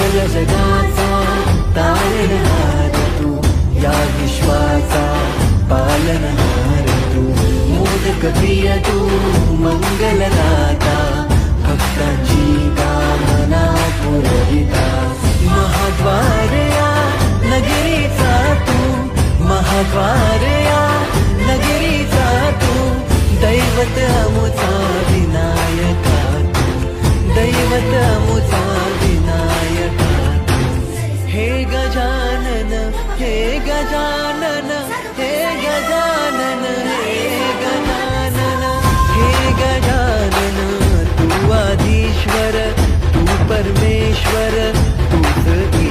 या जगाचा तारणहार तू, या विश्वाचा पालनहार तू, मोदक प्रिय तू, मंगलदाता, भक्तांची कामना पुरविता, महाद्वार या नगरीचा तू, महाद्वार या नगरीचा तू, दैवत अमुचा विनायका तू, दैवत अमुचा विनायका तू, हे गजानन, हे गजानन, हे गजानन, हे गजानन, हे गजानन, तू आदिश्वर, तू परमेश्वर, तूच